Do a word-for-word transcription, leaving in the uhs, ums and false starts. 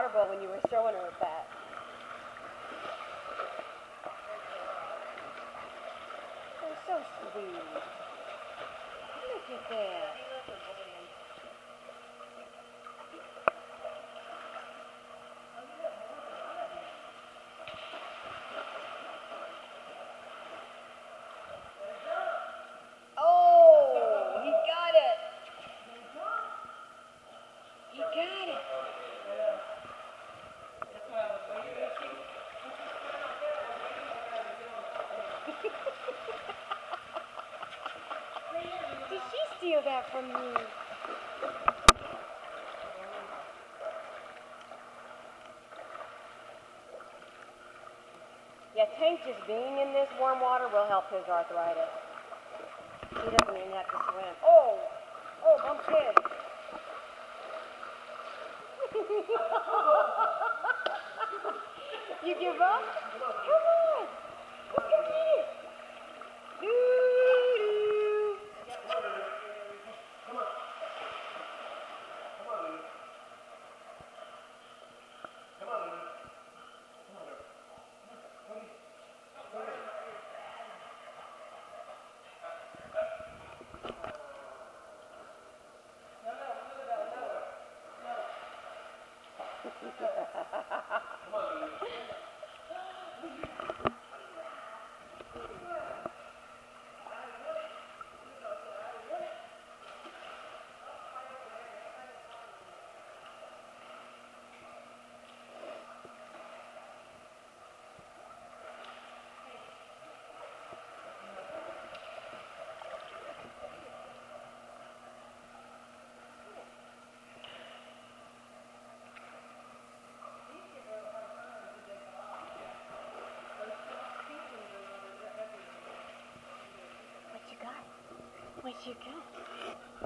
water bowl when you were throwing her at that. Oh, so sweet. Look at that. Oh, he got it. He got it. Did she steal that from you? Yeah, Tank just being in this warm water will help his arthritis. He doesn't even have to swim. Oh! Oh, bumped head. You give up? Come on! Let's go get it! Doo-doo! Come on. Come on, Lou. Come on, Lou. Come on, Lou. Come on. Come on. No, no, no, no, no. Come on, Lou. What you got? What you got?